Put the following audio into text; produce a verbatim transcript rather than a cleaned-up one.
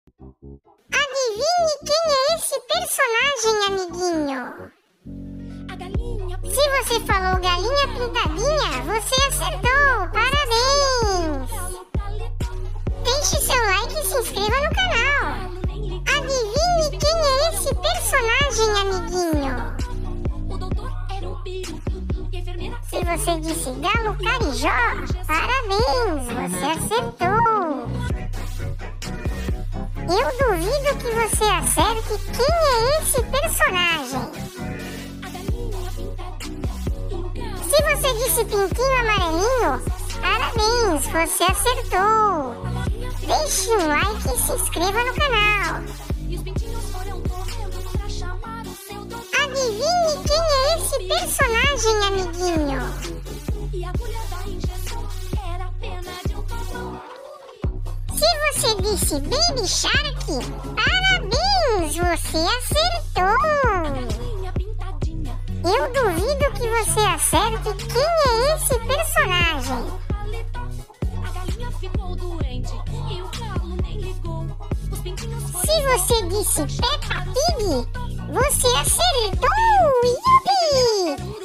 Adivinhe quem é esse personagem, amiguinho? Se você falou galinha pintadinha, você acertou! Parabéns! Deixe seu like e se inscreva no canal! Adivinhe quem é esse personagem, amiguinho? Se você disse galo carijó, parabéns! Você acertou! Eu duvido que você acerte quem é esse personagem. Se você disse pintinho amarelinho, parabéns, você acertou. Deixe um like e se inscreva no canal. Adivinhe quem é esse personagem, amiguinho? Se você disse Baby Shark, parabéns, você acertou! Eu duvido que você acerte quem é esse personagem. Se você disse Peppa Pig, você acertou! Yupi!